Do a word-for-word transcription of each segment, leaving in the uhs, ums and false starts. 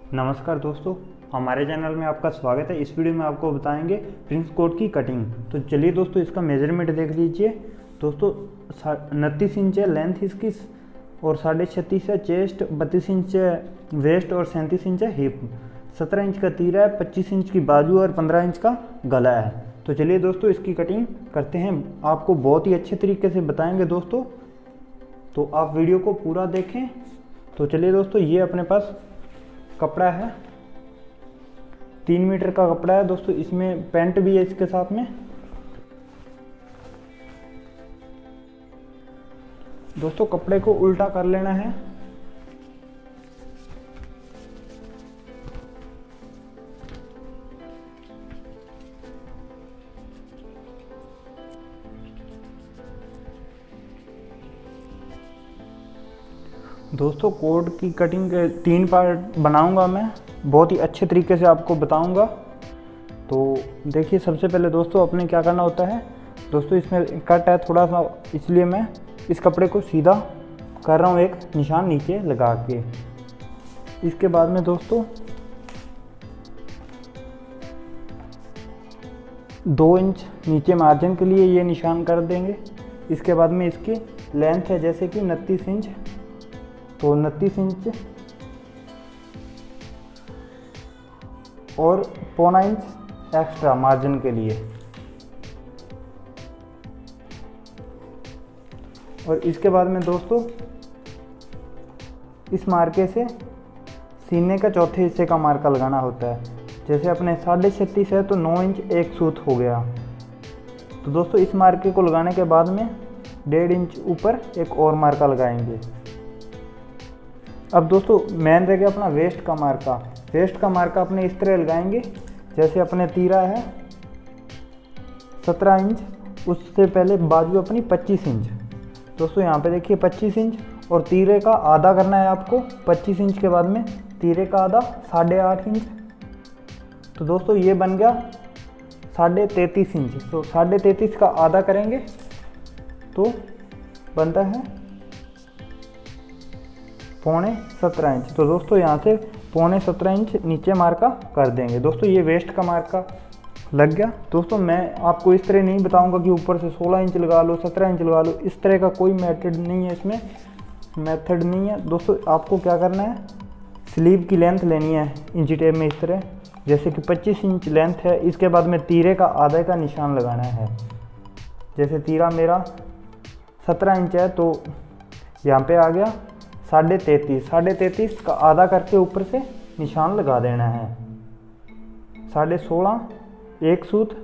नमस्कार दोस्तों, हमारे चैनल में आपका स्वागत है। इस वीडियो में आपको बताएंगे प्रिंस कोट की कटिंग। तो चलिए दोस्तों, इसका मेजरमेंट देख लीजिए। दोस्तों उनतीस इंच है लेंथ इसकी और साढ़े छत्तीस है चेस्ट, बत्तीस इंच है वेस्ट और सैंतीस इंच है हिप, सत्रह इंच का तीरा है, पच्चीस इंच की बाजू और पंद्रह इंच का गला है। तो चलिए दोस्तों, इसकी कटिंग करते हैं। आपको बहुत ही अच्छे तरीके से बताएंगे दोस्तों, तो आप वीडियो को पूरा देखें। तो चलिए दोस्तों, ये अपने पास कपड़ा है, तीन मीटर का कपड़ा है दोस्तों। इसमें पैंट भी है इसके साथ में। दोस्तों कपड़े को उल्टा कर लेना है। दोस्तों कोट की कटिंग के तीन पार्ट बनाऊंगा मैं, बहुत ही अच्छे तरीके से आपको बताऊंगा। तो देखिए, सबसे पहले दोस्तों अपने क्या करना होता है। दोस्तों इसमें कट है थोड़ा सा, इसलिए मैं इस कपड़े को सीधा कर रहा हूँ एक निशान नीचे लगा के। इसके बाद में दोस्तों दो इंच नीचे मार्जिन के लिए ये निशान कर देंगे। इसके बाद में इसकी लेंथ है जैसे कि उनतीस इंच, तो उनतीस इंच और पौना इंच एक्स्ट्रा मार्जिन के लिए। और इसके बाद में दोस्तों इस मार्के से सीने का चौथे हिस्से का मार्का लगाना होता है। जैसे अपने साढ़े छत्तीस है तो नौ इंच एक सूत हो गया। तो दोस्तों इस मार्के को लगाने के बाद में डेढ़ इंच ऊपर एक और मार्का लगाएंगे। अब दोस्तों मेन रह गया अपना वेस्ट का मार्का। वेस्ट का मार्का अपने इस तरह लगाएंगे, जैसे अपने तीरा है सत्रह इंच, उससे पहले बाजू अपनी पच्चीस इंच। दोस्तों यहाँ पे देखिए पच्चीस इंच और तीरे का आधा करना है आपको। पच्चीस इंच के बाद में तीरे का आधा साढ़े आठ इंच। तो दोस्तों ये बन गया साढ़े तैंतीस इंच। तो साढ़े तैंतीस का आधा करेंगे तो बनता है पौने सत्रह इंच। तो दोस्तों यहाँ से पौने सत्रह इंच नीचे मार्का कर देंगे। दोस्तों ये वेस्ट का मार्का लग गया। दोस्तों मैं आपको इस तरह नहीं बताऊंगा कि ऊपर से सोलह इंच लगा लो, सत्रह इंच लगा लो, इस तरह का कोई मेथड नहीं है, इसमें मेथड नहीं है। दोस्तों आपको क्या करना है, स्लीव की लेंथ लेनी है इंची टेप में इस तरह, जैसे कि पच्चीस इंच लेंथ है। इसके बाद में तीरे का आधे का निशान लगाना है। जैसे तीरा मेरा सत्रह इंच है तो यहाँ पे आ गया साढ़े तैंतीस। साढ़े तैंतीस का आधा करके ऊपर से निशान लगा देना है। साढ़े सोलह एक सूत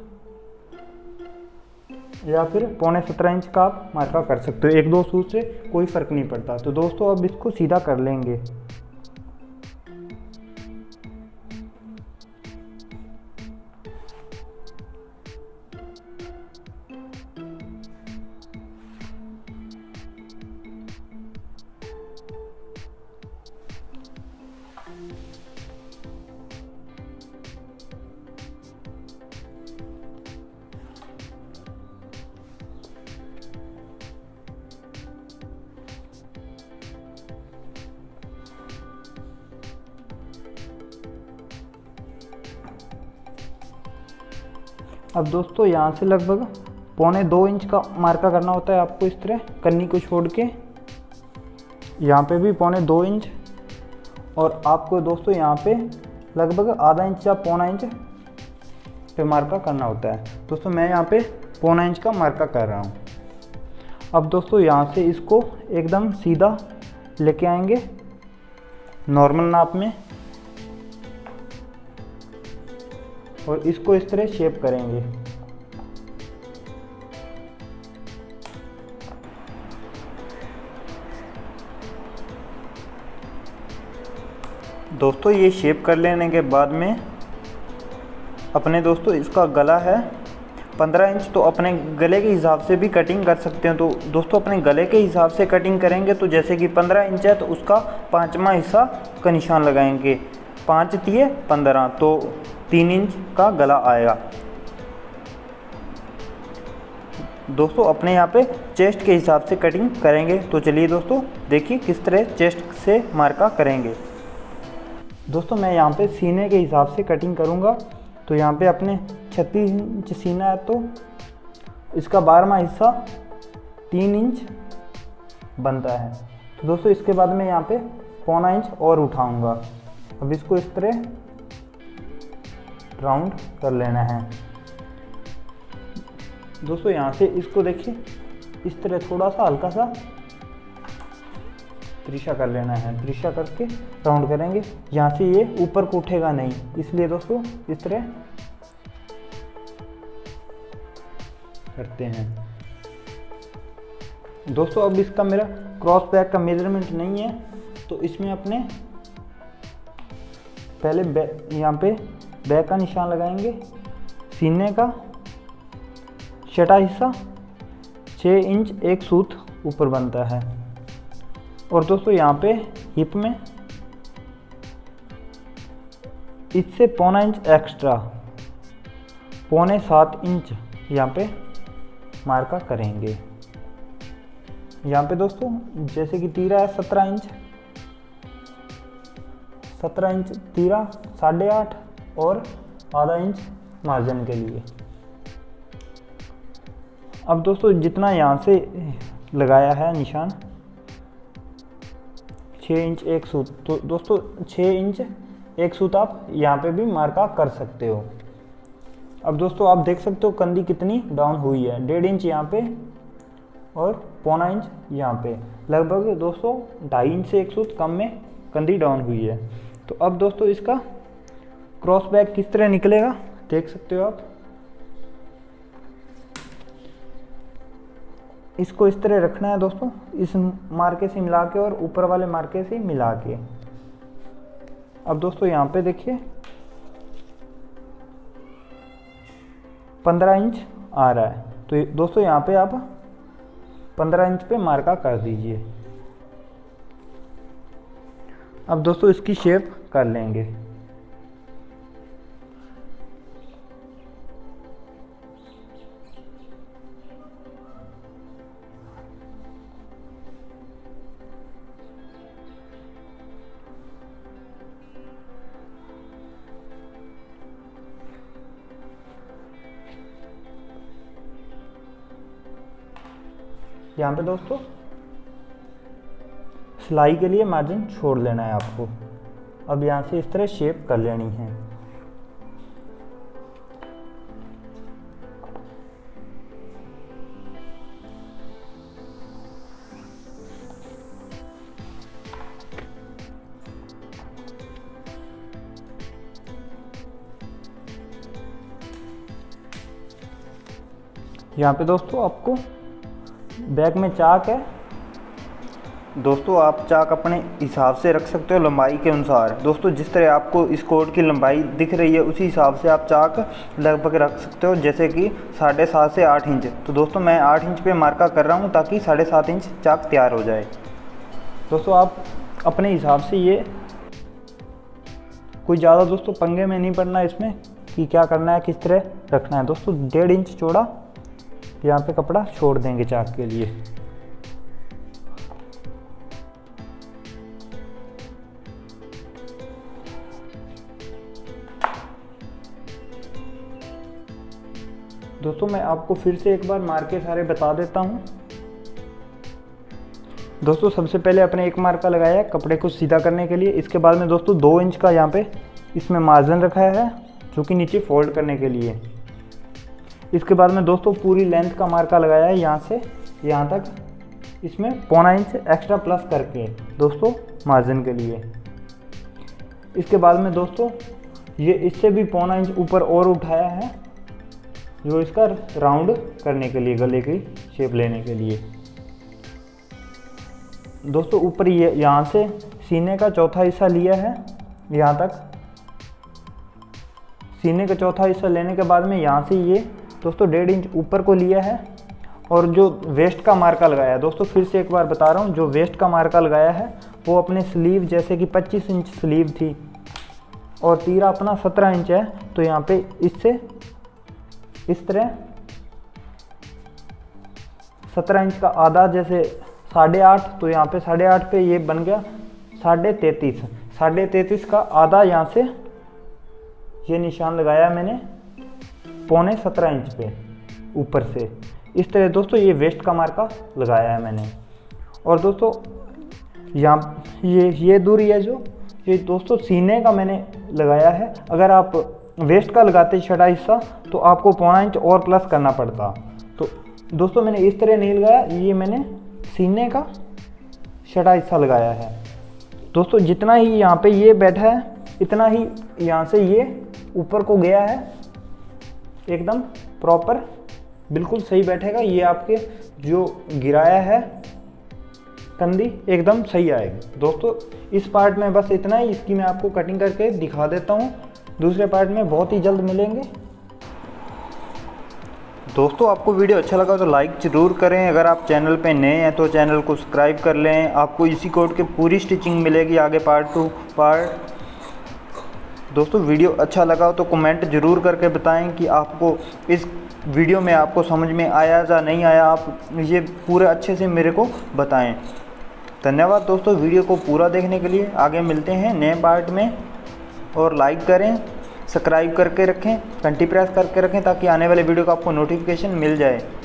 या फिर पौने सत्रह इंच का आप मार्का कर सकते हो। एक दो सूत से कोई फ़र्क नहीं पड़ता। तो दोस्तों अब इसको सीधा कर लेंगे। अब दोस्तों यहाँ से लगभग पौने दो इंच का मार्का करना होता है आपको, इस तरह कन्नी को छोड़ के। यहाँ पे भी पौने दो इंच और आपको दोस्तों यहाँ पे लगभग आधा इंच या पौना इंच पे मार्का करना होता है। दोस्तों मैं यहाँ पे पौना इंच का मार्का कर रहा हूँ। अब दोस्तों यहाँ से इसको एकदम सीधा लेके आएंगे नॉर्मल नाप में और इसको इस तरह शेप करेंगे। दोस्तों ये शेप कर लेने के बाद में अपने दोस्तों इसका गला है पंद्रह इंच, तो अपने गले के हिसाब से भी कटिंग कर सकते हैं। तो दोस्तों अपने गले के हिसाब से कटिंग करेंगे तो जैसे कि पंद्रह इंच है तो उसका पाँचवा हिस्सा का निशान लगाएंगे। पाँच तिये पंद्रह, तो तीन इंच का गला आएगा। दोस्तों अपने यहाँ पे चेस्ट के हिसाब से कटिंग करेंगे। तो चलिए दोस्तों देखिए किस तरह चेस्ट से मार्का करेंगे। दोस्तों मैं यहाँ पे सीने के हिसाब से कटिंग करूँगा। तो यहाँ पे अपने छत्तीस इंच सीना है, तो इसका बारहवां हिस्सा तीन इंच बनता है। तो दोस्तों इसके बाद मैं यहाँ पे पौना इंच और उठाऊँगा। अब इसको इस तरह राउंड कर लेना है। दोस्तों यहाँ से इसको देखिए इस तरह थोड़ा सा हल्का सा तिरछा कर लेना है। तिरछा करके राउंड करेंगे। यहाँ से ये ऊपर को उठेगा नहीं, इसलिए दोस्तों इस तरह करते हैं। दोस्तों अब इसका मेरा क्रॉस बैक का मेजरमेंट नहीं है, तो इसमें अपने पहले यहाँ पे बैक का निशान लगाएंगे। सीने का छठा हिस्सा छः इंच एक सूत ऊपर बनता है। और दोस्तों यहाँ पे हिप में इससे पौना इंच एक्स्ट्रा पौने सात इंच यहाँ पे मार्का करेंगे। यहाँ पे दोस्तों जैसे कि तीरा है सत्रह इंच, सत्रह इंच तीरा, साढ़े आठ और आधा इंच मार्जिन के लिए। अब दोस्तों जितना यहाँ से लगाया है निशान छः इंच एक सूत, तो दोस्तों छः इंच एक सूत आप यहाँ पे भी मार्का कर सकते हो। अब दोस्तों आप देख सकते हो कंधी कितनी डाउन हुई है, डेढ़ इंच यहाँ पे और पौना इंच यहाँ पे, लगभग दोस्तों ढाई इंच से एक सूत कम में कंधी डाउन हुई है। तो अब दोस्तों इसका क्रॉस बैक किस तरह निकलेगा देख सकते हो आप। इसको इस तरह रखना है दोस्तों, इस मार्के से मिला के और ऊपर वाले मार्के से मिला के। अब दोस्तों यहाँ पे देखिए पंद्रह इंच आ रहा है, तो दोस्तों यहाँ पे आप पंद्रह इंच पे मार्का कर दीजिए। अब दोस्तों इसकी शेप कर लेंगे। यहाँ पे दोस्तों सिलाई के लिए मार्जिन छोड़ लेना है आपको। अब यहाँ से इस तरह शेप कर लेनी है। यहाँ पे दोस्तों आपको बैक में चाक है। दोस्तों आप चाक अपने हिसाब से रख सकते हो लंबाई के अनुसार। दोस्तों जिस तरह आपको इस कोट की लंबाई दिख रही है उसी हिसाब से आप चाक लगभग रख सकते हो, जैसे कि साढ़े सात से आठ इंच। तो दोस्तों मैं आठ इंच पे मार्का कर रहा हूँ ताकि साढ़े सात इंच चाक तैयार हो जाए। दोस्तों आप अपने हिसाब से, ये कोई ज़्यादा दोस्तों पंगे में नहीं पड़ना इसमें कि क्या करना है किस तरह रखना है। दोस्तों डेढ़ इंच चौड़ा यहाँ पे कपड़ा छोड़ देंगे चाक के लिए। दोस्तों मैं आपको फिर से एक बार मार्के सारे बता देता हूँ। दोस्तों सबसे पहले अपने एक मार्का लगाया है कपड़े को सीधा करने के लिए। इसके बाद में दोस्तों दो इंच का यहाँ पे इसमें मार्जिन रखा है जो कि नीचे फोल्ड करने के लिए। इसके बाद में दोस्तों पूरी लेंथ का मार्का लगाया है यहाँ से यहाँ तक, इसमें पौना इंच एक्स्ट्रा प्लस करके दोस्तों मार्जिन के लिए। इसके बाद में दोस्तों ये इससे भी पौना इंच ऊपर और उठाया है जो इसका राउंड करने के लिए, गले की शेप लेने के लिए। दोस्तों ऊपर ये यहाँ से सीने का चौथा हिस्सा लिया है यहाँ तक। सीने का चौथा हिस्सा लेने के बाद में यहाँ से ये दोस्तों डेढ़ इंच ऊपर को लिया है। और जो वेस्ट का मार्का लगाया है दोस्तों, फिर से एक बार बता रहा हूँ, जो वेस्ट का मार्का लगाया है वो अपने स्लीव, जैसे कि पच्चीस इंच स्लीव थी और तीरा अपना सत्रह इंच है, तो यहाँ पे इससे इस तरह सत्रह इंच का आधा, जैसे साढ़े आठ, तो यहाँ पे साढ़े आठ पे ये बन गया साढ़े तैंतीस। साढ़े तैंतीस का आधा यहाँ से ये निशान लगाया मैंने पौने सत्रह इंच पे ऊपर से। इस तरह दोस्तों ये वेस्ट का मार्का लगाया है मैंने। और दोस्तों यहाँ ये ये दूरी है जो ये दोस्तों सीने का मैंने लगाया है। अगर आप वेस्ट का लगाते छठा हिस्सा तो आपको पौना इंच और प्लस करना पड़ता। तो दोस्तों मैंने इस तरह नहीं लगाया, ये मैंने सीने का छठा हिस्सा लगाया है। दोस्तों जितना ही यहाँ पे ये बैठा है इतना ही यहाँ से ये ऊपर को गया है, एकदम प्रॉपर बिल्कुल सही बैठेगा। ये आपके जो गिराया है कंधी एकदम सही आएगी। दोस्तों इस पार्ट में बस इतना ही, इसकी मैं आपको कटिंग करके दिखा देता हूँ। दूसरे पार्ट में बहुत ही जल्द मिलेंगे। दोस्तों आपको वीडियो अच्छा लगा तो लाइक ज़रूर करें। अगर आप चैनल पे नए हैं तो चैनल को सब्सक्राइब कर लें। आपको इसी कोड की पूरी स्टिचिंग मिलेगी आगे पार्ट टू पार्ट। दोस्तों वीडियो अच्छा लगा हो तो कमेंट ज़रूर करके बताएं कि आपको इस वीडियो में आपको समझ में आया या नहीं आया। आप ये पूरे अच्छे से मेरे को बताएं। धन्यवाद दोस्तों वीडियो को पूरा देखने के लिए। आगे मिलते हैं नए पार्ट में। और लाइक करें, सब्सक्राइब करके रखें, घंटी प्रेस करके रखें ताकि आने वाले वीडियो का आपको नोटिफिकेशन मिल जाए।